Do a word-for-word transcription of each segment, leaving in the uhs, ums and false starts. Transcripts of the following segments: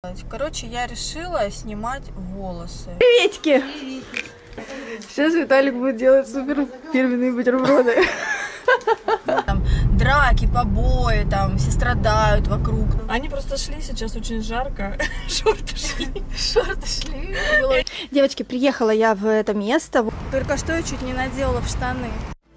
Короче, я решила снимать волосы. Приветики! Сейчас Виталик будет делать супер фирменные бутерброды. Там драки, побои, там все страдают вокруг. Они просто шли, сейчас очень жарко. Шорты шли. Шорты шли. Девочки, приехала я в это место. Только что я чуть не наделала в штаны.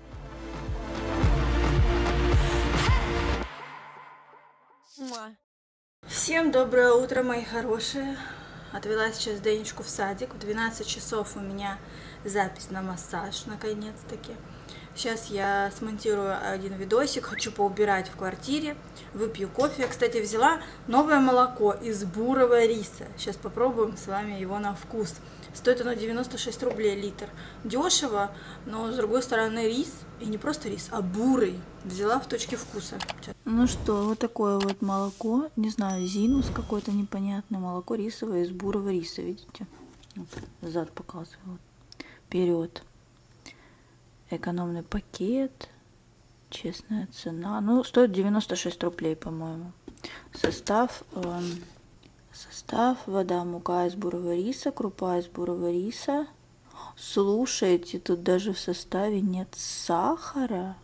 Всем доброе утро, мои хорошие. Отвела сейчас Денечку в садик. В двенадцать часов у меня запись на массаж, наконец-таки. Сейчас я смонтирую один видосик, хочу поубирать в квартире, выпью кофе. Я, кстати, взяла новое молоко из бурого риса. Сейчас попробуем с вами его на вкус. Стоит оно девяносто шесть рублей литр. Дешево, но с другой стороны рис, и не просто рис, а бурый. Взяла в точке вкуса. Ну что, вот такое вот молоко, не знаю, зинус какое-то непонятное, молоко рисовое из бурого риса, видите? Вот, зад показываю, вот. Вперед. Экономный пакет, честная цена, ну, стоит девяносто шесть рублей, по-моему. Состав, э, состав, вода, мука из бурого риса, крупа из бурого риса. Слушайте, тут даже в составе нет сахара.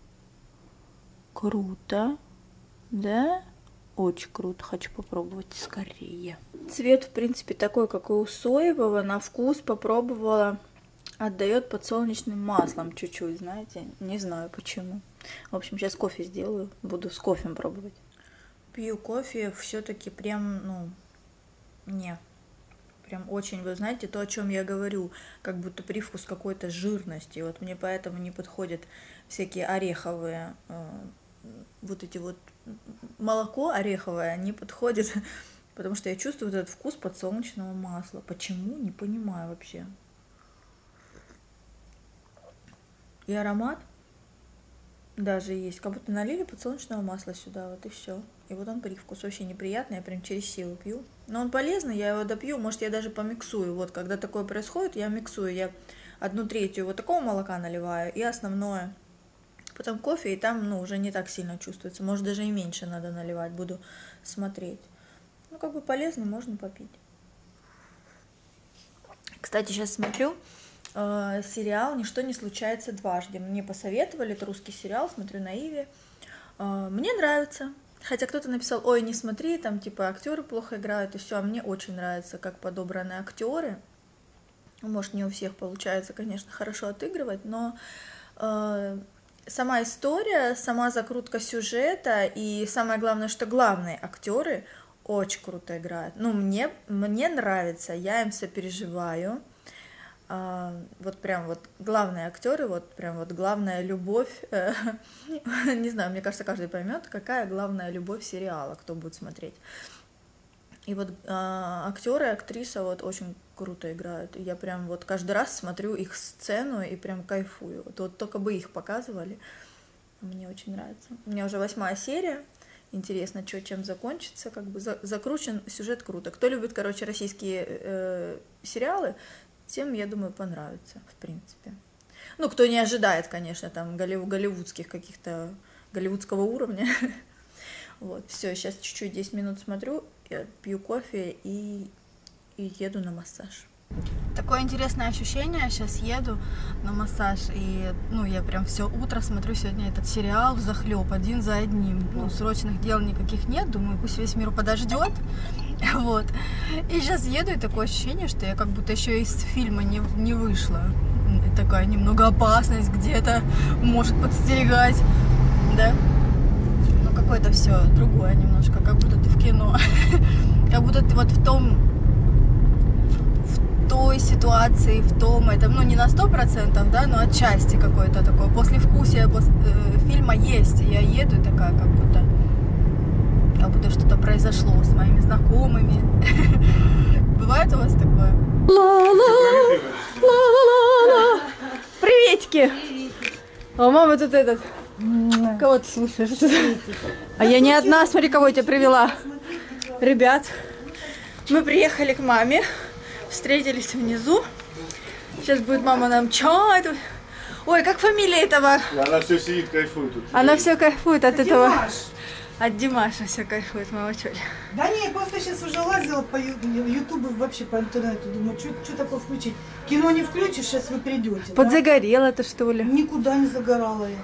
Круто, да? Очень круто, хочу попробовать скорее. Цвет, в принципе, такой, как и у соевого, на вкус попробовала. Отдает подсолнечным маслом чуть-чуть, знаете, не знаю почему. В общем, сейчас кофе сделаю, буду с кофе пробовать. Пью кофе, все-таки прям, ну, не, прям очень, вы знаете, то, о чем я говорю, как будто привкус какой-то жирности. Вот мне поэтому не подходят всякие ореховые, э, вот эти вот, молоко ореховое не подходит, потому что я чувствую этот вкус подсолнечного масла. Почему? Не понимаю вообще. И аромат даже есть, как будто налили подсолнечного масла сюда, вот и все. И вот он привкус вообще неприятный, я прям через силу пью. Но он полезный, я его допью, может я даже помиксую. Вот когда такое происходит, я миксую, я одну третью вот такого молока наливаю и основное. Потом кофе, и там, ну, уже не так сильно чувствуется. Может даже и меньше надо наливать, буду смотреть. Ну, как бы полезно, можно попить. Кстати, сейчас смотрю. Э, сериал «Ничто не случается дважды». Мне посоветовали, это русский сериал, смотрю на Иви. Э, мне нравится. Хотя кто-то написал: ой, не смотри, там типа актеры плохо играют и все. А мне очень нравится, как подобраны актеры. Может, не у всех получается, конечно, хорошо отыгрывать, но э, сама история, сама закрутка сюжета и самое главное, что главные актеры очень круто играют. Ну, мне, мне нравится, я им сопереживаю. Uh, вот прям вот главные актеры, вот прям вот главная любовь, не знаю, мне кажется, каждый поймет, какая главная любовь сериала, кто будет смотреть. И вот uh, актеры, актриса вот очень круто играют, и я прям вот каждый раз смотрю их сцену и прям кайфую. Вот, вот только бы их показывали, мне очень нравится. У меня уже восьмая серия. Интересно, что, чем закончится, как бы за, закручен сюжет круто. Кто любит, короче, российские э, сериалы, тем, я думаю, понравится, в принципе. Ну, кто не ожидает, конечно, там, голлив- голливудских каких-то, голливудского уровня. Вот, все, сейчас чуть-чуть десять минут смотрю, я пью кофе и, и еду на массаж. Такое интересное ощущение, сейчас еду на массаж, и, ну, я прям все утро смотрю сегодня этот сериал взахлеб, один за одним. Ну, срочных дел никаких нет, думаю, пусть весь мир подождет. Вот. И сейчас еду, и такое ощущение, что я как будто еще из фильма не, не вышла. И такая немного опасность где-то может подстерегать, да? Ну, какое-то все другое немножко, как будто ты в кино. Как будто ты вот в том, в той ситуации, в том, этом, ну, не на сто процентов, да, но отчасти какое-то такое послевкусие после, э, фильма есть. И я еду, и такая, как будто... как будто что-то произошло с моими знакомыми. Бывает у вас такое? Ла-ла-ла-ла-ла-ла. Приветики! А мама тут этот... Кого ты слушаешь? А я не одна, смотри, кого я тебе привела. Ребят, мы приехали к маме, встретились внизу. Сейчас будет мама нам чай. Ой, как фамилия этого? Она все сидит, кайфует тут. Она все кайфует от этого. От Димаша все кайфует, мама чёрт. Да не, я просто сейчас уже лазила по ю- ютубу, вообще по интернету, думаю, что такое включить. Кино не включишь, сейчас вы придете. Да? Подзагорела ты, что ли? Никуда не загорала я.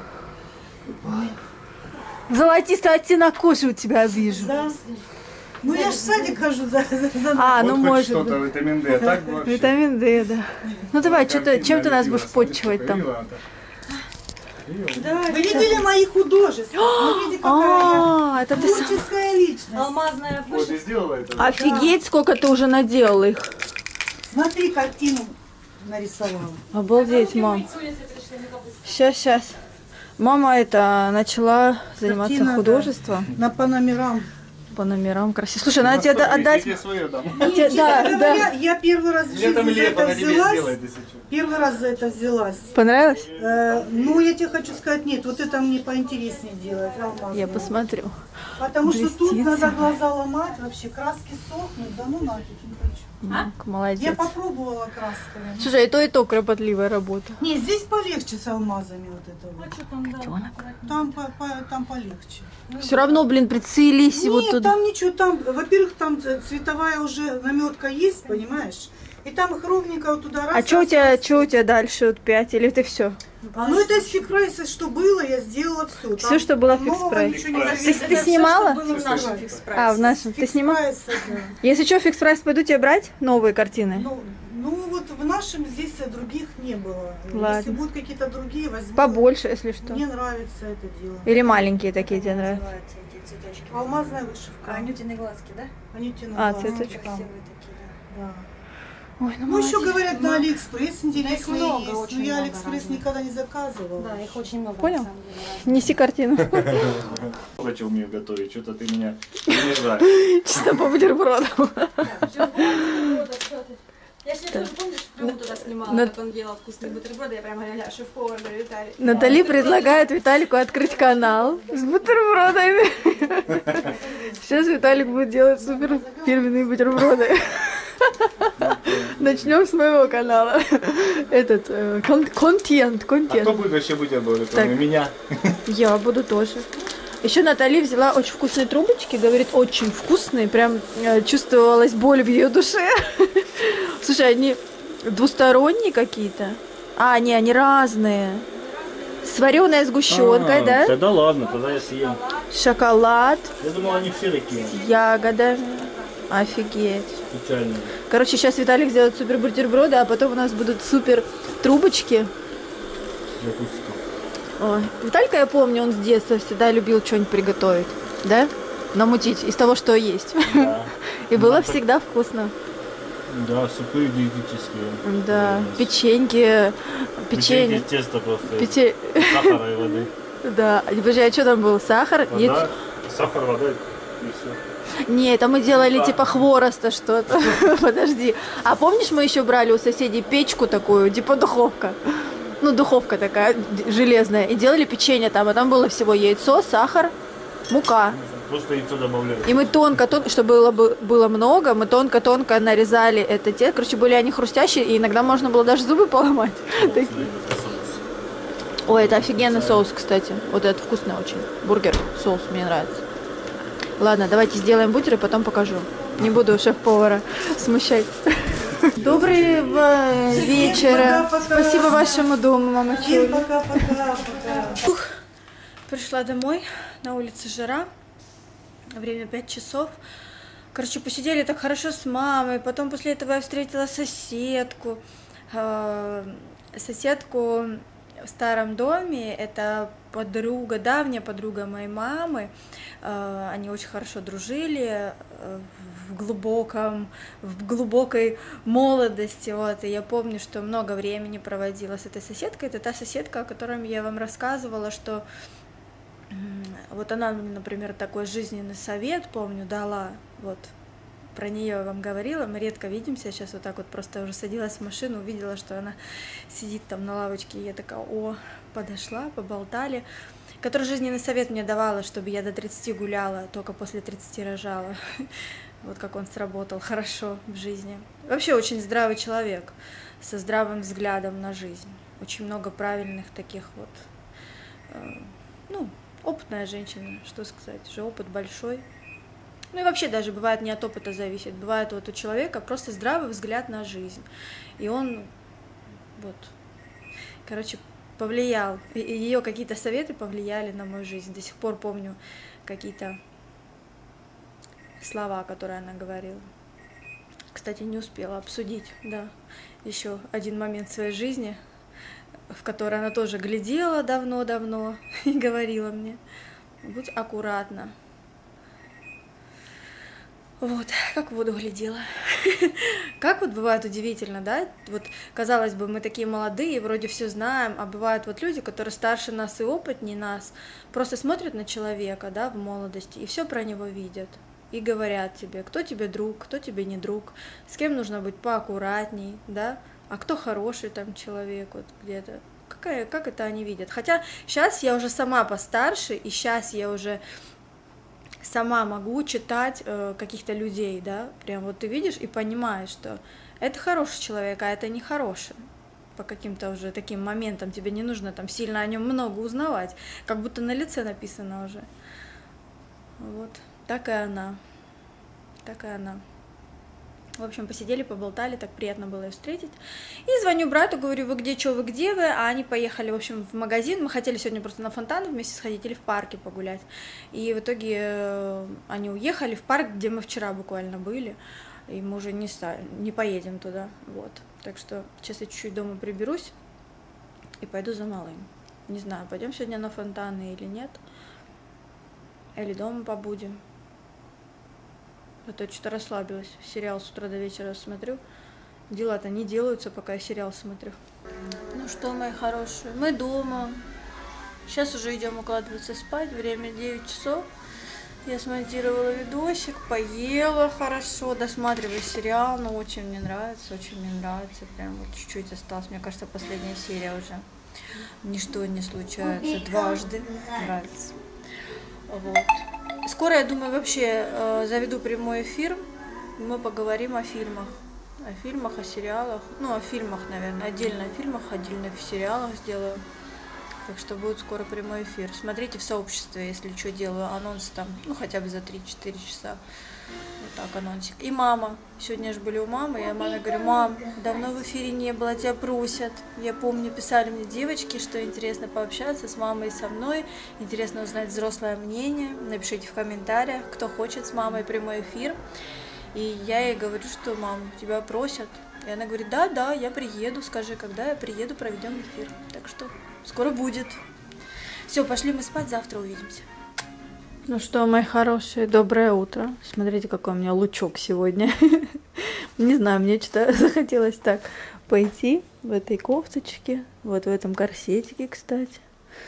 Золотистый оттенок кожи у тебя вижу. Да. Ну я ж в садик хожу за, за, за... А, ну Вот хоть может что-то, быть. витамин D, а так вообще. Витамин D, да. Ну давай, что-то, Картина чем ты нас лепила, будешь смотри, подчивать сколько там? лила, Антон. Да, вы видели мои художества? Смотрите, какая А, я это ты сам. творческая личность. Алмазная Вот и сделала это. Офигеть, сколько ты уже наделала их. Смотри, картину нарисовала. Обалдеть, мам. Сейчас, сейчас. Мама это начала заниматься Картина, да. художеством На панамерам. по номерам красиво. Слушай, надо тебе Смотри, отдать. я тебе свое дам. Те- Да, Честно да. говоря, я первый раз в Летом жизни за лето это на тебе взялась. сделает, если что. Первый раз за это взялась. Понравилось? Э, ну, я тебе хочу сказать, нет, вот это мне поинтереснее делать, алмазное. Я посмотрю. Потому что тут Блестит. надо глаза ломать, вообще краски сохнут, да ну нафиг, не хочу. Так, Я молодец. попробовала красками. Слушай, и то, и то кропотливая работа. Не, здесь полегче с алмазами вот это вот. А что там, да? Там, по- по- там полегче. Все равно, блин, прицелись и вот Нет, туда. там ничего, там, во-первых, там ц- цветовая уже наметка есть, понимаешь? И там их ровненько вот туда раз. А что у раз, тебя, раз. что у тебя дальше, вот пять, или ты все? А ну это из фикс-прайса, что было, я сделала все. Всё, что было в фикс-прайсе. Ты, ты снимала? Было в нашем фикс-прайсе. А, в нашем. Ты снимала? Фикс-прайса, да. Если что, фикс прайс пойду тебе брать новые картины. Ну, ну вот в нашем здесь других не было. Ладно. Если будут какие-то другие, возьму. Побольше, если что. Мне нравится это дело. Или маленькие такие тебе нравятся. Называются эти цветочки. Алмазная вышивка. Анютины глазки, да? Анютина А, глазки, цветочки. да. Красивые такие, да. Да. Ой, ну, Ну еще молодец. говорят на Алиэкспресс интересные их много, есть. очень Но я много Алиэкспресс разных. никогда не заказывала. Да, их очень много. Понял? На самом деле, разных. Неси картину. Много чего умею готовить, что-то ты меня унижаешь. Чисто по бутербродам. Я же тоже, помнишь, прямо туда снимала, На- как он делал вкусные бутерброды, я прямо говорила, шеф-повар, говорю, Виталий. Натали предлагает Виталику открыть канал с бутербродами. Сейчас Виталик будет делать супер фирменные бутерброды. Начнем с моего канала. Этот э, кон- контент, А кто контент. будет вообще бутерброды, кроме Так. меня? Я буду тоже. Еще Натали взяла очень вкусные трубочки, говорит, очень вкусные, прям э, чувствовалась боль в ее душе. Слушай, они двусторонние какие-то. А, не, они разные. С вареной сгущенкой, да? А, Тогда ладно, тогда я съем. Шоколад Я думал, они все такие с ягодами. Офигеть. печальные. Короче, сейчас Виталик сделает супер бутерброды, а потом у нас будут супер трубочки. Закусочка. Ой, Виталька, я помню, он с детства всегда любил что-нибудь приготовить, да? Намутить из того, что есть. Да. И было всегда вкусно. Да, супы диетические. Да, Реально. печеньки, печенье. Печеньки, тесто просто. Пече... Сахара и воды. Да, подожди, а что там был? Сахар? Вода, Яйцо? сахар, вода и все. Не, это мы делали типа хвороста что-то. Подожди. А помнишь, мы еще брали у соседей печку такую, типа духовка? Ну, духовка такая д- железная. И делали печенье там, а там было всего яйцо, сахар, мука. Просто яйцо добавляют. И мы тонко-тонко, чтобы было, бы- было много, мы тонко-тонко нарезали это те. Короче, были они хрустящие, и иногда можно было даже зубы поломать. Такие. Ой, это офигенный соус, кстати. Вот этот вкусный очень. Бургер, соус, мне нравится. Ладно, давайте сделаем бутеры, потом покажу. Не буду шеф-повара смущать. Доброго вечера. пока-пока. Спасибо вашему дому, мама Всем Чуля. пока-пока. Пришла домой, на улице жара, время пять часов. Короче, посидели так хорошо с мамой, потом после этого я встретила соседку. Э, Соседку в старом доме, это подруга, давняя подруга моей мамы. Э, Они очень хорошо дружили э, в глубоком, в глубокой молодости. Вот. И я помню, что много времени проводила с этой соседкой. Это та соседка, о которой я вам рассказывала, что вот она мне, например, такой жизненный совет, помню, дала, вот, про нее я вам говорила, мы редко видимся, сейчас вот так вот просто уже садилась в машину, увидела, что она сидит там на лавочке, и я такая, о, подошла, поболтали, который жизненный совет мне давала, чтобы я до тридцати гуляла, только после тридцати рожала, вот как он сработал хорошо в жизни. Вообще очень здравый человек, со здравым взглядом на жизнь, очень много правильных таких вот, э, ну, опытная женщина, что сказать, уже опыт большой. Ну и вообще даже бывает не от опыта зависит, бывает вот у человека просто здравый взгляд на жизнь, и он вот, короче, повлиял, ее какие-то советы повлияли на мою жизнь, до сих пор помню какие-то слова, которые она говорила. Кстати, не успела обсудить, да, еще один момент в своей жизни, в который она тоже глядела давно-давно и говорила мне: будь аккуратна. Вот, как в воду глядела. Как вот бывает удивительно, да? Вот, казалось бы, мы такие молодые, вроде все знаем, а бывают вот люди, которые старше нас и опытнее нас, просто смотрят на человека, да, в молодости, и все про него видят. И говорят тебе, кто тебе друг, кто тебе не друг, с кем нужно быть поаккуратней, да, а кто хороший там человек вот где-то. Какая, как это они видят? Хотя сейчас я уже сама постарше, и сейчас я уже сама могу читать э, каких-то людей, да, прям вот ты видишь и понимаешь, что это хороший человек, а это нехороший. По каким-то уже таким моментам тебе не нужно там сильно о нем много узнавать, как будто на лице написано уже. Вот, так и она, так и она. В общем, посидели, поболтали, так приятно было ее встретить. И звоню брату, говорю: вы где, что вы, где вы? А они поехали, в общем, в магазин. Мы хотели сегодня просто на фонтан вместе сходить или в парке погулять. И в итоге они уехали в парк, где мы вчера буквально были. И мы уже не, ста... не поедем туда. Вот. Так что сейчас я чуть-чуть дома приберусь и пойду за малым. Не знаю, пойдем сегодня на фонтаны или нет. Или дома побудем. А то что-то расслабилась. Сериал с утра до вечера смотрю. Дела-то не делаются, пока я сериал смотрю. Ну что, мои хорошие, мы дома. Сейчас уже идем укладываться спать. Время девять часов. Я смонтировала видосик, поела хорошо, досматриваю сериал. Ну, очень мне нравится, очень мне нравится. Прям вот чуть-чуть осталось. Мне кажется, последняя серия уже. Ничто не случается дважды. Нравится. Вот. Скоро, я думаю, вообще э, заведу прямой эфир, мы поговорим о фильмах, о фильмах, о сериалах, ну, о фильмах, наверное, отдельно о фильмах, отдельно в сериалах сделаю, так что будет скоро прямой эфир. Смотрите в сообществе, если что, делаю анонс там, ну, хотя бы за три-четыре часа, вот так анонсик. И мама, сегодня же были у мамы, я маме говорю: мам, давно в эфире не было, тебя просят. Я помню, писали мне девочки, что интересно пообщаться с мамой и со мной, интересно узнать взрослое мнение, напишите в комментариях, кто хочет с мамой прямой эфир. И я ей говорю, что: мам, тебя просят. И она говорит: да, да, я приеду, скажи, когда я приеду, проведем эфир. Так что скоро будет. Все, пошли мы спать, завтра увидимся. Ну что, мои хорошие, доброе утро. Смотрите, какой у меня лучок сегодня. Не знаю, мне что-то захотелось так пойти в этой кофточке, вот в этом корсетике, кстати.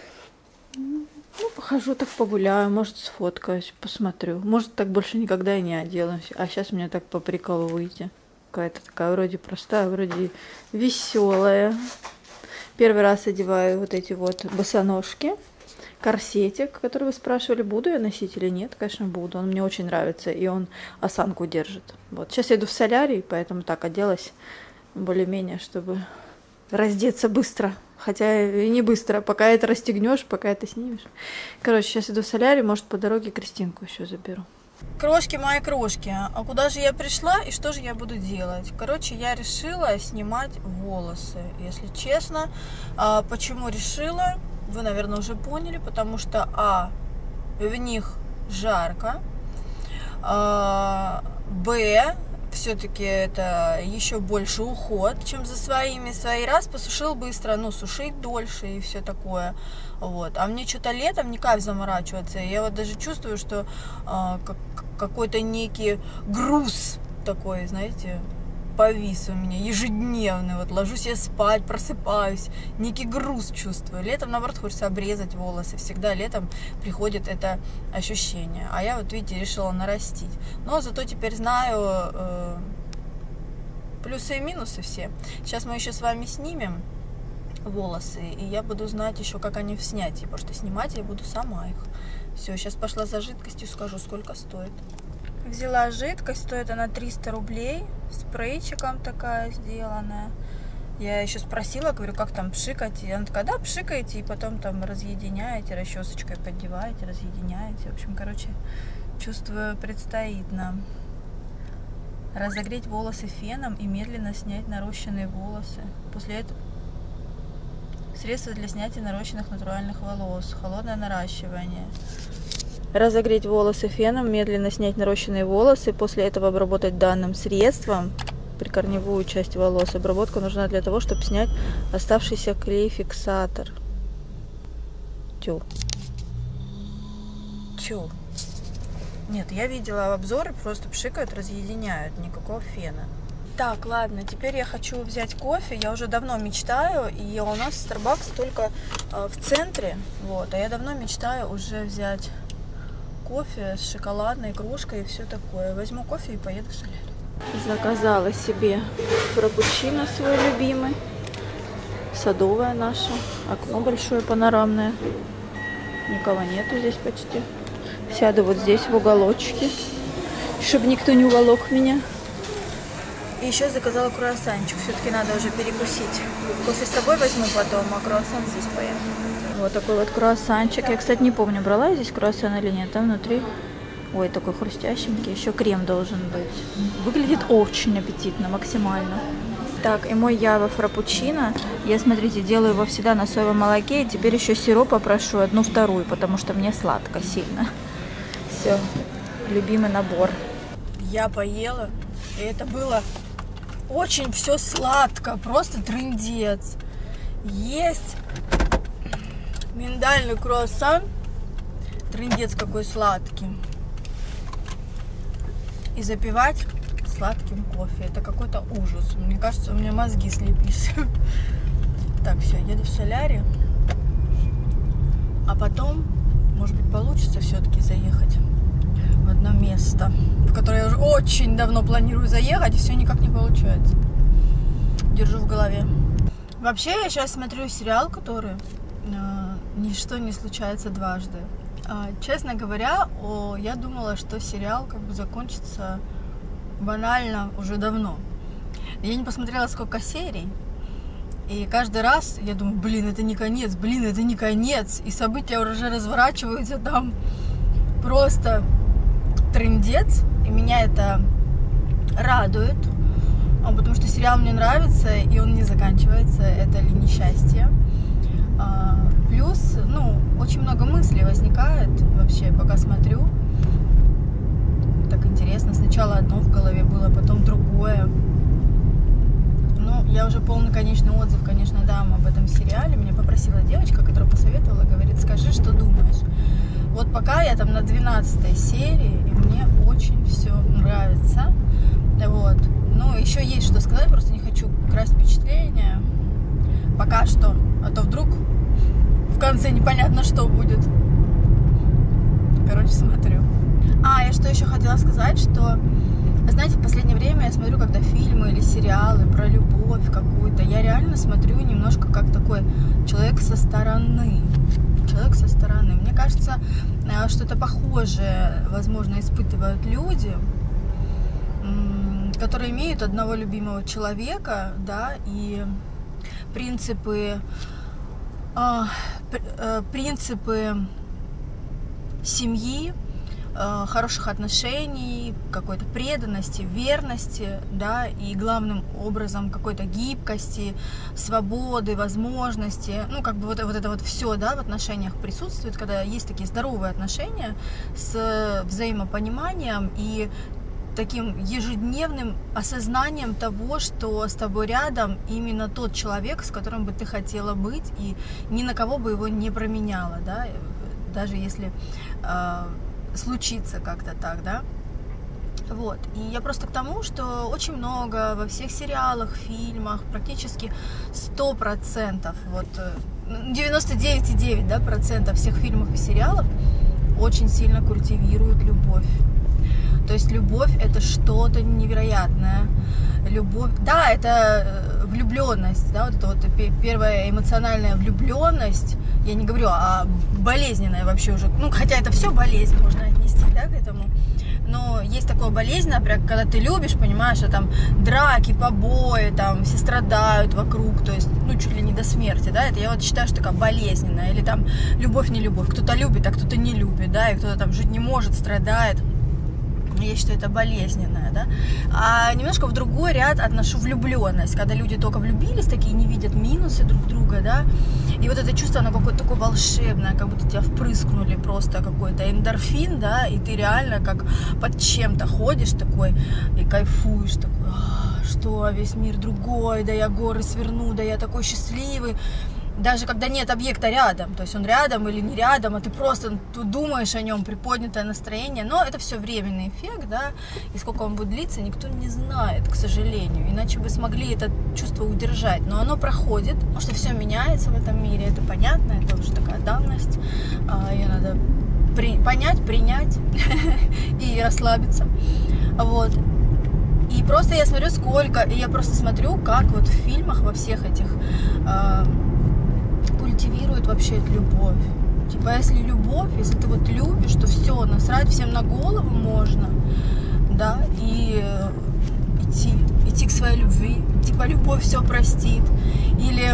Ну, похожу, так погуляю, может, сфоткаюсь, посмотрю. Может, так больше никогда и не оденусь. А сейчас мне так по приколу выйти. Какая-то такая вроде простая, вроде веселая. Первый раз одеваю вот эти вот босоножки. Корсетик, который вы спрашивали, буду я носить или нет. Конечно, буду. Он мне очень нравится, и он осанку держит. Вот. Сейчас я иду в солярий, поэтому так оделась более-менее, чтобы раздеться быстро. Хотя и не быстро. Пока это расстегнешь, пока это снимешь. Короче, сейчас иду в солярий, может, по дороге Кристинку еще заберу. Крошки мои крошки, а куда же я пришла и что же я буду делать? Короче, я решила снимать волосы, если честно. А почему решила? Вы, наверное, уже поняли, потому что, а, в них жарко, а, б, все-таки это еще больше уход, чем за своими. Свои раз посушил быстро, ну, сушить дольше и все такое. Вот. А мне что-то летом не кайф заморачиваться. Я вот даже чувствую, что а, как, какой-то некий груз такой, знаете, повис у меня ежедневный. Вот ложусь я спать, просыпаюсь, некий груз чувствую. Летом, наоборот, хочется обрезать волосы. Всегда летом приходит это ощущение. А я вот, видите, решила нарастить. Но зато теперь знаю э, плюсы и минусы все. Сейчас мы еще с вами снимем волосы, и я буду знать еще, как они в снятии, потому что снимать я буду сама их. Все, сейчас пошла за жидкостью, скажу, сколько стоит. Взяла жидкость, стоит она триста рублей, спрейчиком такая сделанная. Я еще спросила, говорю, как там пшикать. И она такая, да, пшикаете, и потом там разъединяете, расчесочкой поддеваете, разъединяете. В общем, короче, чувствую, предстоит нам разогреть волосы феном и медленно снять нарощенные волосы. После этого средство для снятия нарощенных натуральных волос. Холодное наращивание. Разогреть волосы феном, медленно снять нарощенные волосы. После этого обработать данным средством прикорневую часть волос. Обработка нужна для того, чтобы снять оставшийся клей-фиксатор. Тю. Тю. Нет, я видела обзоры, просто пшикают, разъединяют, никакого фена. Так, ладно, теперь я хочу взять кофе. Я уже давно мечтаю, и у нас Starbucks только э, в центре, вот. А я давно мечтаю уже взять кофе с шоколадной кружкой и все такое. Возьму кофе и поеду в солярий. Заказала себе фрапучино свой любимый. Садовое наше. Окно большое, панорамное. Никого нету здесь почти. Сяду вот здесь в уголочке, чтобы никто не уволок меня. И еще заказала круассанчик. Все-таки надо уже перекусить. Кофе с собой возьму потом, а круассан здесь поем. Вот такой вот круассанчик. Я, кстати, не помню, брала я здесь круассан или нет. Там внутри... Ой, такой хрустященький. Еще крем должен быть. Выглядит очень аппетитно, максимально. Так, и мой Ява фрапучино. Я, смотрите, делаю его всегда на соевом молоке. И теперь еще сироп попрошу, одну вторую, потому что мне сладко сильно. Все, любимый набор. Я поела, и это было очень все сладко, просто трындец. Есть миндальный круассан, трындец какой сладкий. И запивать сладким кофе. Это какой-то ужас. Мне кажется, у меня мозги слиплись. Так, все, еду в солярий. А потом, может быть, получится все-таки заехать в одно место, в которое я уже очень давно планирую заехать, и все никак не получается. Держу в голове. Вообще, я сейчас смотрю сериал, который э, «Ничто не случается дважды». Э, честно говоря, о, я думала, что сериал как бы закончится банально уже давно. Я не посмотрела, сколько серий. И каждый раз я думаю, блин, это не конец, блин, это не конец. И события уже разворачиваются там просто трындец. И меня это радует, потому что сериал мне нравится, и он не заканчивается. Это ли несчастье? Плюс, ну, очень много мыслей возникает вообще, пока смотрю. Так интересно. Сначала одно в голове было, потом другое. Ну, я уже полный конечный отзыв, конечно, дам об этом сериале. Меня попросила девочка, которая посоветовала, говорит, скажи, что думаешь. Вот пока я там на двенадцатой серии, и мне очень все нравится. Вот. Ну, еще есть что сказать, просто не хочу красть впечатление. Пока что. А то вдруг в конце непонятно, что будет. Короче, смотрю. А, я что еще хотела сказать, что, знаете, в последнее время я смотрю, когда фильмы или сериалы про любовь какую-то, я реально смотрю немножко как такой человек со стороны. Человек со стороны. Мне кажется, что-то похожее, возможно, испытывают люди, которые имеют одного любимого человека, да, и принципы, принципы семьи, хороших отношений, какой-то преданности, верности, да, и главным образом какой-то гибкости, свободы, возможности, ну, как бы вот, вот это вот все, да, в отношениях присутствует, когда есть такие здоровые отношения с взаимопониманием и таким ежедневным осознанием того, что с тобой рядом именно тот человек, с которым бы ты хотела быть, и ни на кого бы его не променяла, да, даже если э, случится как-то так, да. Вот. И я просто к тому, что очень много во всех сериалах, фильмах, практически сто процентов, вот девяносто девять и девять десятых, да, процентов всех фильмов и сериалов очень сильно культивируют любовь. То есть любовь — это что-то невероятное. Любовь, да, это влюбленность, да, вот это вот первая эмоциональная влюбленность. Я не говорю, а болезненная вообще уже. Ну, хотя это все болезнь можно отнести, да, к этому. Но есть такое болезненное, например, когда ты любишь, понимаешь, что там драки, побои, там все страдают вокруг, то есть, ну, чуть ли не до смерти, да, это я вот считаю, что такая болезненная, или там любовь, не любовь, кто-то любит, а кто-то не любит, да, и кто-то там жить не может, страдает. Я считаю, это болезненное, да. А немножко в другой ряд отношу влюбленность, когда люди только влюбились, такие не видят минусы друг друга, да. И вот это чувство, оно какое-то такое волшебное, как будто тебя впрыскнули просто какой-то эндорфин, да, и ты реально как под чем-то ходишь такой и кайфуешь, такой, а, что, весь мир другой, да я горы сверну, да я такой счастливый. Даже когда нет объекта рядом, то есть он рядом или не рядом, а ты просто думаешь о нем, приподнятое настроение, но это все временный эффект, да, и сколько он будет длиться, никто не знает, к сожалению, иначе бы смогли это чувство удержать, но оно проходит, потому что все меняется в этом мире, это понятно, это уже такая данность, ее надо при, понять, принять и расслабиться, вот. И просто я смотрю сколько, и я просто смотрю, как вот в фильмах во всех этих культивирует вообще эту любовь. Типа, если любовь, если ты вот любишь, то все, насрать всем на голову можно, да, и идти, идти к своей любви. Типа, любовь все простит. Или,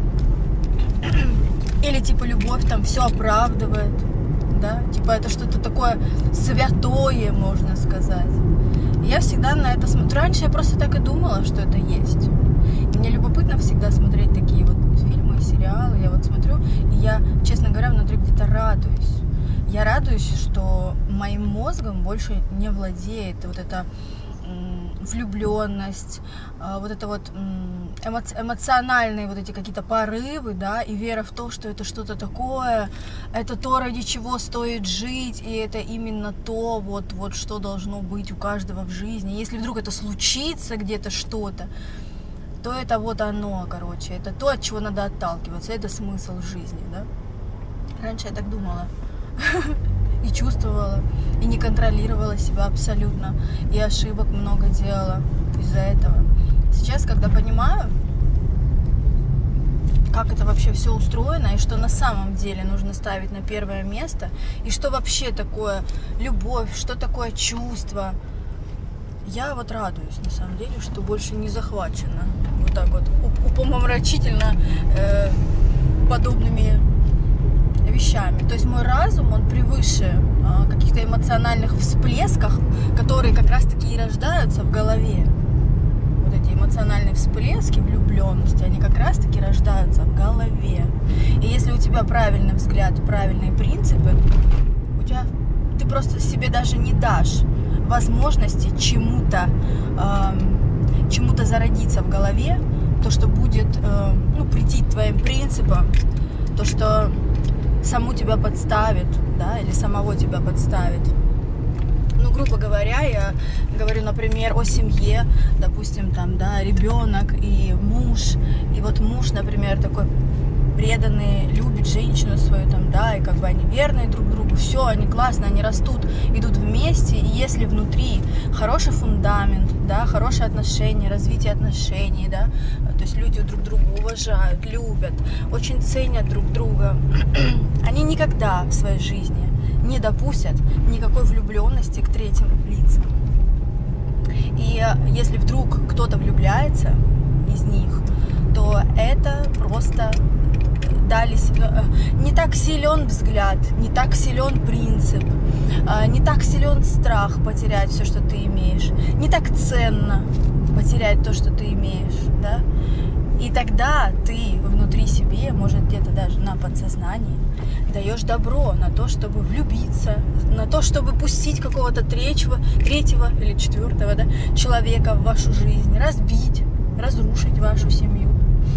или типа, любовь там все оправдывает, да, типа, это что-то такое святое, можно сказать. И я всегда на это смотрю. Раньше я просто так и думала, что это есть. И мне любопытно всегда смотреть такие вот фильмы и сериалы. Я вот смотрю, и я, честно говоря, внутри где-то радуюсь. Я радуюсь, что моим мозгом больше не владеет вот эта влюбленность, вот это вот эмо- эмоциональные вот эти какие-то порывы, да, и вера в то, что это что-то такое, это то, ради чего стоит жить, и это именно то, вот, вот что должно быть у каждого в жизни. Если вдруг это случится где-то что-то, то это вот оно, короче, это то, от чего надо отталкиваться, это смысл жизни, да. Раньше я так думала. И чувствовала, и не контролировала себя абсолютно, и ошибок много делала из-за этого. Сейчас, когда понимаю, как это вообще все устроено, и что на самом деле нужно ставить на первое место, и что вообще такое любовь, что такое чувство, я вот радуюсь, на самом деле, что больше не захвачена вот так вот упомрачительно э, подобными вещами. То есть мой разум, он превыше э, каких-то эмоциональных всплесков, которые как раз-таки и рождаются в голове. Вот эти эмоциональные всплески влюбленности, они как раз-таки рождаются в голове. И если у тебя правильный взгляд, правильные принципы, у тебя ты просто себе даже не дашь возможности чему-то э, чему-то зародиться в голове, то, что будет э, ну, прийти к твоим принципам, то, что саму тебя подставит, да, или самого тебя подставит. Ну, грубо говоря, я говорю, например, о семье, допустим, там, да, ребенок и муж, и вот муж, например, такой преданный, любит женщину свою, там, да, и как бы они верные друг другу, все, они классно, они растут, идут вместе, и если внутри хороший фундамент, да, хорошие отношения, развитие отношений, да, то есть люди друг друга уважают, любят, очень ценят друг друга, они никогда в своей жизни не допустят никакой влюбленности к третьим лицам. И если вдруг кто-то влюбляется из них, то это просто дали себе, не так силен взгляд, не так силен принцип, не так силен страх потерять все, что ты имеешь, не так ценно потерять то, что ты имеешь, да? И тогда ты внутри себе, может где-то даже на подсознании, даешь добро на то, чтобы влюбиться, на то, чтобы пустить какого-то третьего, третьего или четвертого, да, человека в вашу жизнь, разбить, разрушить вашу семью.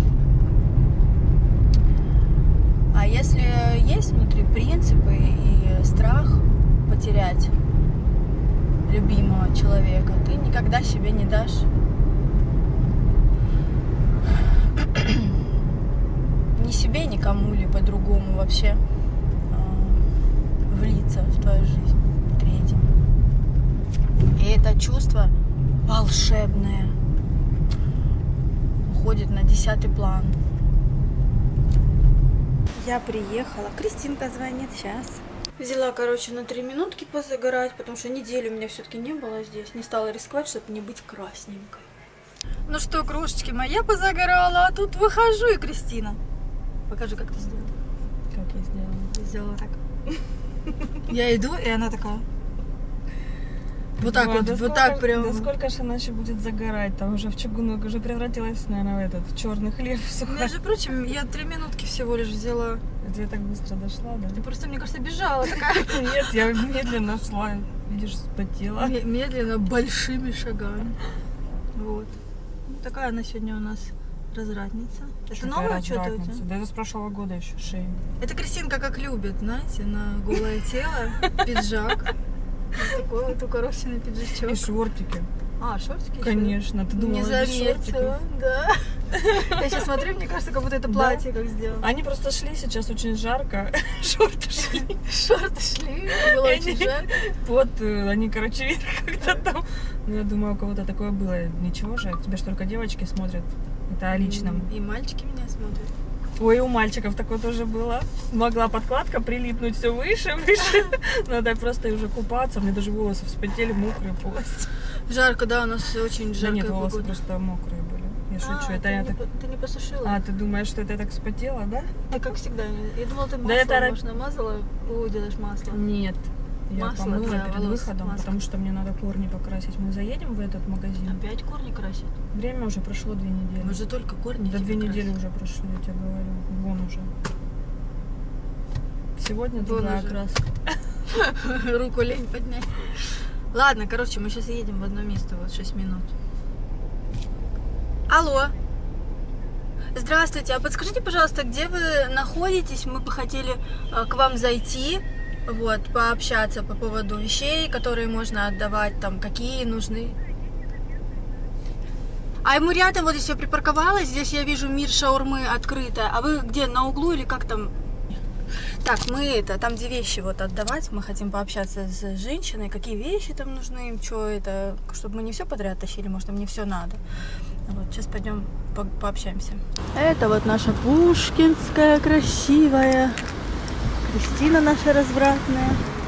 А если есть внутри принципы и страх потерять любимого человека, ты никогда себе не дашь ни себе, ни кому-либо другому вообще влиться в твою жизнь третьим. И это чувство волшебное уходит на десятый план. Я приехала. Кристинка звонит сейчас. Взяла, короче, на три минутки позагорать, потому что недели у меня все-таки не было здесь. Не стала рисковать, чтобы не быть красненькой. Ну что, крошечки мои, я позагорала, а тут выхожу, и Кристина. Покажи, как ты сделала. Как я сделала? Я сделала так. Я иду, и она такая. Вот так вот, вот так прям. Да сколько же она еще будет загорать? Там уже в чугунок уже превратилась, наверное, в этот черный хлеб сухой. Между прочим, я три минутки всего лишь взяла. Ты так быстро дошла, да? Ты просто, мне кажется, бежала такая. Нет, я медленно шла, видишь, спотела. Медленно, большими шагами. Вот. Такая она сегодня у нас развратница. Это новое что-то у тебя? Да это с прошлого года еще шея. Это Кристинка как любит, знаете, на голое тело, пиджак. Такой вот укороченный пиджачок. И шортики. А, шортики еще? Конечно, ты думала, не заметила, да. Я сейчас смотрю, мне кажется, как будто это платье как сделано. Они просто шли, сейчас очень жарко, шорты шли. Шорты шли, было очень жарко. Вот, они, короче, вверх как-то там. Ну, я думаю, у кого-то такое было. Ничего же, тебя же только девочки смотрят. Это о личном. И мальчики меня смотрят. Ой, у мальчиков такое тоже было. Могла подкладка прилипнуть все выше, выше. Надо просто уже купаться. Мне даже волосы вспотели, мокрые полностью. Жарко, да, у нас очень жарко. Да нет, волосы погода. Просто мокрые были. Я шучу, а, это ты я не, так... Ты не посушила? А, ты думаешь, что это я так вспотела, да? Да, как всегда. Я думала, ты масло, да это... может, намазала, делаешь масло. Нет. Я масло помыла перед волос, выходом, масло. Потому что мне надо корни покрасить. Мы заедем в этот магазин. Опять корни красить? Время уже прошло две недели. Мы же только корни. Да две недели уже прошло, я тебе говорю. Вон уже. Сегодня другая краска. Руку лень поднять. Ладно, короче, мы сейчас едем в одно место, вот шесть минут. Алло. Здравствуйте, а подскажите, пожалуйста, где вы находитесь? Мы бы хотели э, к вам зайти, вот, пообщаться по поводу вещей, которые можно отдавать, там, какие нужны. А ему рядом, вот здесь я припарковалась, здесь я вижу мир шаурмы открытая. А вы где, на углу или как там? Так, мы это, там где вещи вот отдавать, мы хотим пообщаться с женщиной, какие вещи там нужны им, что это, чтобы мы не все подряд тащили, может, им не все надо. Вот, сейчас пойдем по пообщаемся. Это вот наша пушкинская красивая Кристина наша развратная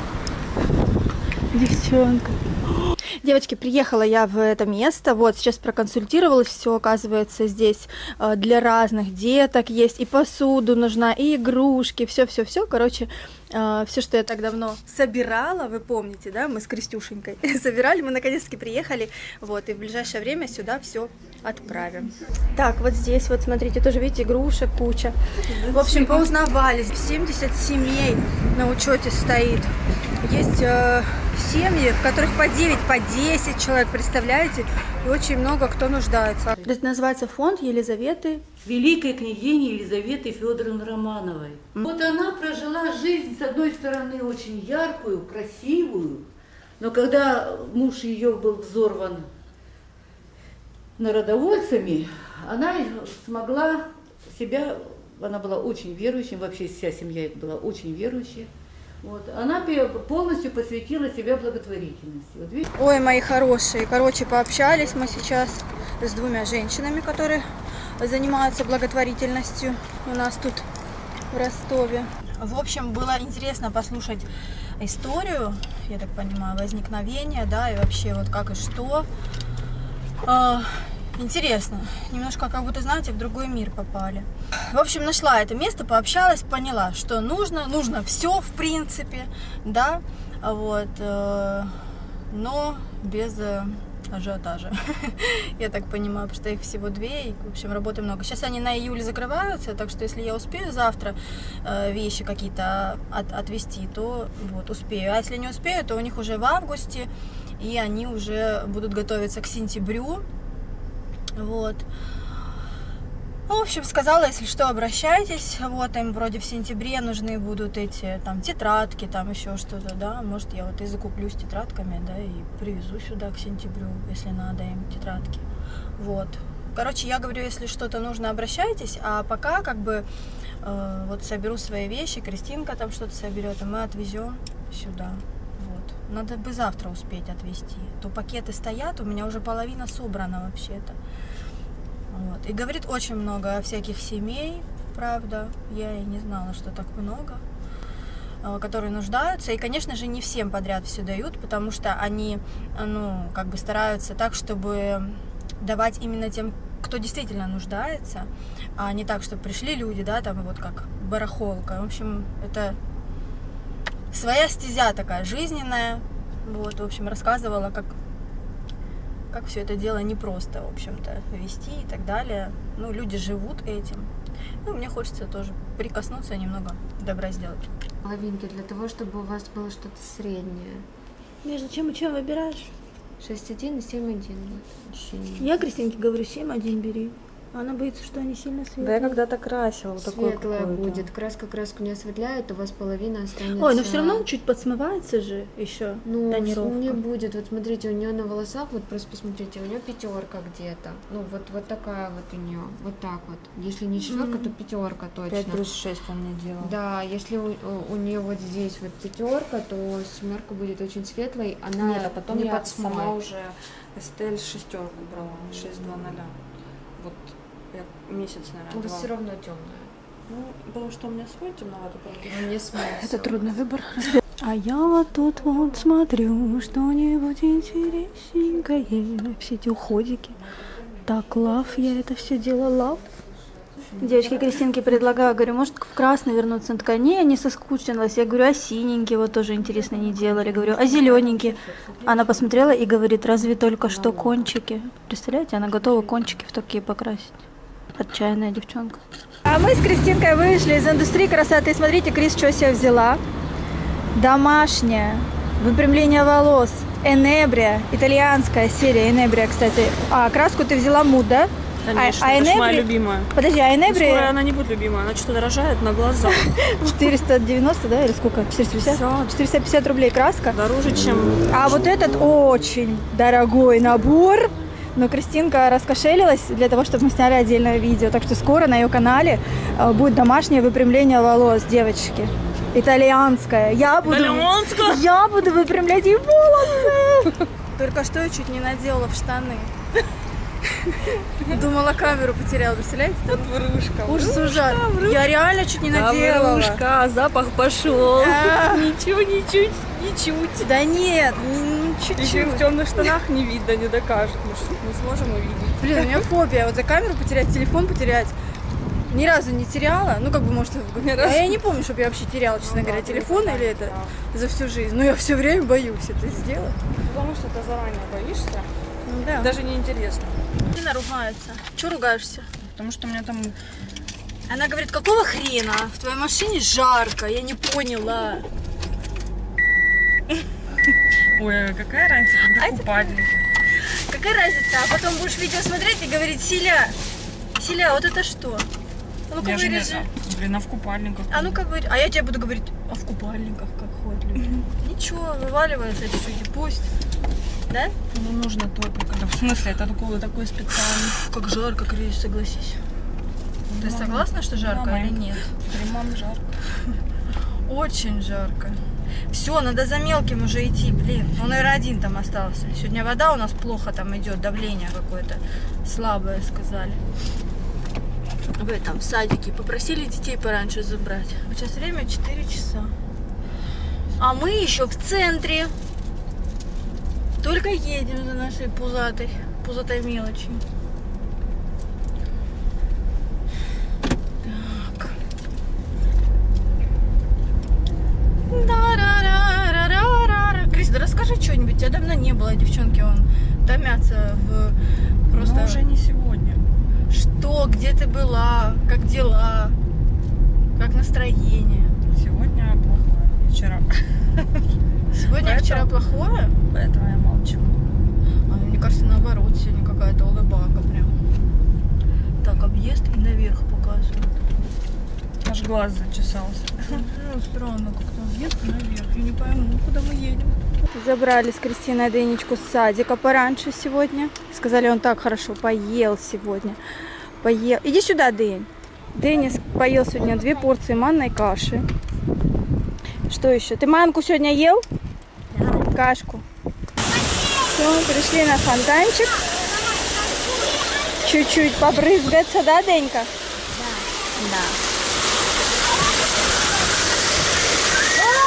девчонка. Девочки, приехала я в это место, вот, сейчас проконсультировалась, все, оказывается, здесь э, для разных деток есть, и посуду нужна, и игрушки, все-все-все, короче, э, все, что я так давно собирала, вы помните, да, мы с Крестюшенькой собирали, мы наконец-таки приехали, вот, и в ближайшее время сюда все отправим. Так, вот здесь, вот, смотрите, тоже, видите, игрушек куча. В общем, поузнавали, семьдесят семей на учете стоит. Есть э, семьи, в которых по девять, по десять человек, представляете? И очень много кто нуждается. Это называется фонд Елизаветы. Великой княгини Елизаветы Федоровны Романовой. Mm. Вот она прожила жизнь, с одной стороны, очень яркую, красивую, но когда муж ее был взорван народовольцами, она смогла себя, она была очень верующей, вообще вся семья была очень верующая. Вот. Она полностью посвятила себя благотворительности. Вот, ой, мои хорошие, короче, пообщались мы сейчас с двумя женщинами, которые занимаются благотворительностью у нас тут в Ростове. В общем, было интересно послушать историю, я так понимаю, возникновения, да, и вообще вот как и что. Интересно. Немножко, как будто, знаете, в другой мир попали. В общем, нашла это место, пообщалась, поняла, что нужно. Нужно все, в принципе, да, вот, но без ажиотажа, я так понимаю, потому что их всего две, и, в общем, работы много. Сейчас они на июль закрываются, так что если я успею завтра вещи какие-то от, отвезти, то вот, успею. А если не успею, то у них уже в августе, и они уже будут готовиться к сентябрю. Вот. В общем, сказала, если что, обращайтесь. Вот, им вроде в сентябре нужны будут эти, там, тетрадки, там, еще что-то, да. Может, я вот и закуплюсь тетрадками, да, и привезу сюда к сентябрю, если надо им тетрадки. Вот. Короче, я говорю, если что-то нужно, обращайтесь. А пока, как бы, э, вот соберу свои вещи, Кристинка там что-то соберет, и мы отвезем сюда. Вот. Надо бы завтра успеть отвезти. То пакеты стоят, у меня уже половина собрана вообще-то. Вот. И говорит очень много всяких семей, правда. Я и не знала, что так много. которые нуждаются. И, конечно же, не всем подряд все дают, потому что они, ну, как бы стараются так, чтобы давать именно тем, кто действительно нуждается, а не так, чтобы пришли люди, да, там вот как барахолка. В общем, это своя стезя такая жизненная. Вот, в общем, рассказывала, как, как все это дело непросто, в общем-то, вести и так далее. Ну, люди живут этим. Ну, мне хочется тоже прикоснуться, немного добра сделать. Половинки для того, чтобы у вас было что-то среднее. Между чем и чем выбираешь? шесть один и семь один. Вот, я Кристинке говорю, семь один бери. Она боится, что они сильно светлые. Да я когда-то красила. Вот такое светлая будет. Краска краску не осветляет, у вас половина останется. Ой, но все равно чуть подсмывается же еще. Ну, тонировка. не будет. Вот смотрите, у нее на волосах, вот просто посмотрите, у нее пятерка где-то. Ну, вот, вот такая вот у нее. Вот так вот. Если не четверка, mm-hmm. то пятерка точно. пять плюс шесть он мне делал. Да, если у, у нее вот здесь вот пятерка, то семерка будет очень светлой. Она Нет, а потом не я подсмоет. сама уже Эстель шестерку брала. шесть два ноль. Вот. Я месяц, наверное, У вас два. все равно темная. Ну, потому что у меня свой темноватый половина. Ну, не смысл. Это трудный выбор. А я вот тут вот смотрю что-нибудь интересненькое. Все эти уходики. Так, лав, я это все дело лав. Девочки Кристинке предлагаю, говорю, может в красный вернуться? Она такая, не, я не соскучилась. Я говорю, а синенькие вот тоже интересно не делали. Говорю, а зелененькие? Она посмотрела и говорит, разве только что кончики? Представляете, она готова кончики в такие покрасить. Отчаянная девчонка. А мы с Кристинкой вышли из индустрии красоты. Смотрите, Крис, что себе взяла. Домашнее выпрямление волос. Энебрия. Итальянская серия Энебрия, кстати. А, краску ты взяла муд, да? Конечно, а, а это Энебри... моя любимая. Подожди, а Энебрия... Скоро она не будет любимая, она что-то дорожает на глаза. четыреста девяносто, да, или сколько? четыреста пятьдесят? четыреста пятьдесят рублей краска. Дороже, чем... А вот этот очень дорогой набор. Но Кристинка раскошелилась для того, чтобы мы сняли отдельное видео. Так что скоро на ее канале будет домашнее выпрямление волос, девочки. Итальянское. Я буду, Итальянское? я буду выпрямлять ей волосы. Только что я чуть не наделала в штаны. Думала, камеру потеряла, представляете? Врушка. Ужас, ужас. Я реально чуть не наделала. Врушка, запах пошел. А. Ничего, ничуть, ничуть. Да нет, чуть-чуть. Еще в темных штанах не видно, не докажет. Мы, что, мы сможем увидеть. Блин, у меня фобия. Вот за камеру потерять, телефон потерять. Ни разу не теряла. Ну, как бы, может, а я не помню, чтобы я вообще теряла, честно ну, говоря, да, телефон или это да. за всю жизнь. Но я все время боюсь это сделать. Потому что ты заранее боишься. Да. Даже не интересно. Она ругается. Чего ругаешься? Потому что у меня там... Она говорит, какого хрена? В твоей машине жарко. Я не поняла. Ой, какая разница, когда купальники. Какая разница? А потом будешь видео смотреть и говорить, Силя, Силя, вот это что? А ну-ка Я же не вырежи. знаю. Блин, а в купальниках? А ну-ка вырежи. А я тебе буду говорить, а в купальниках как ходят люди? Ничего, вываливается чуть-чуть, пусть. Да? Ну, нужно топик. Да, в смысле, это такой, такой специальный. Как жарко, Крис, согласись. Ты Да, согласна, что жарко да, или нет? Ремам жарко. Очень жарко. Все, надо за мелким уже идти, блин. Он, наверное, один там остался. Сегодня вода у нас плохо там идет, давление какое-то слабое, сказали. В этом в садике. Попросили детей пораньше забрать. А сейчас время четыре часа. А мы еще в центре. Только едем за нашей пузатой, пузатой мелочью. Так. Крис, да расскажи что-нибудь. Тебя давно не было, девчонки, он томятся в просто... Но уже не сегодня. Что, где ты была, как дела, как настроение? Сегодня плохое. Вчера. Сегодня, Поэтому... вчера плохое? Поэтому я молчу. А мне кажется, наоборот, сегодня какая-то улыбака прям. Так, объезд и наверх показывают. Аж глаз зачесался. Ну, странно, как-то объезд и наверх. Я не пойму, куда мы едем. Забрали с Кристиной Денечку с садика пораньше сегодня. Сказали, он так хорошо поел сегодня. Поел. Иди сюда, День. Денис поел сегодня две порции манной каши. Что еще? Ты манку сегодня ел? Да. Кашку. Все, пришли на фонтанчик. Чуть-чуть побрызгаться, да, Денька? Да. Да.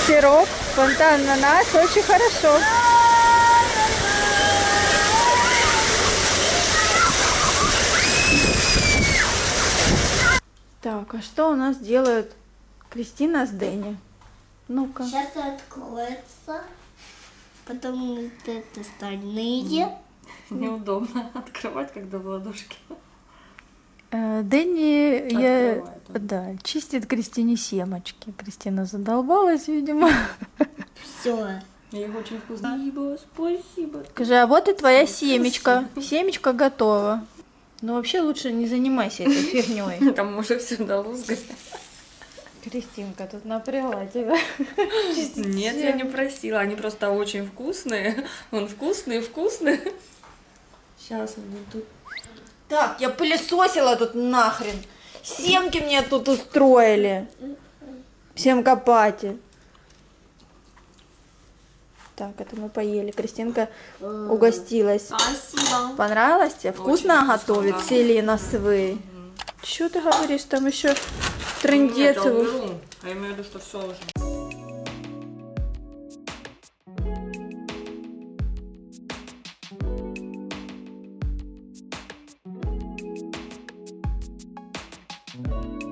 ветерок, фонтан на нас, очень хорошо. Так, а что у нас делают Кристина с Дэнни? Ну-ка. Сейчас откроется, потом вот это остальные. Неудобно открывать, когда в ладошке. Э, Дэнни я, Открывает он. да, чистит Кристине семечки. Кристина задолбалась, видимо. Все. Их очень вкусно. Спасибо, спасибо. Скажи, а вот и твоя семечка. Семечка готова. Ну вообще лучше не занимайся этой фигней. Там уже все долузгать. Кристинка тут напрягла тебя. Нет, я не просила. Они просто очень вкусные. Он вкусный, вкусный. Сейчас они тут. Так, я пылесосила тут нахрен. Семки мне тут устроили. Всем копати. Так, это мы поели. Кристинка угостилась. Спасибо. Понравилось тебе? Вкусно вкусно, готовит да. Селина свы. Чё ты говоришь, там еще трындец. Нет, я уберу. Я имею в виду, что все уже. Thank you.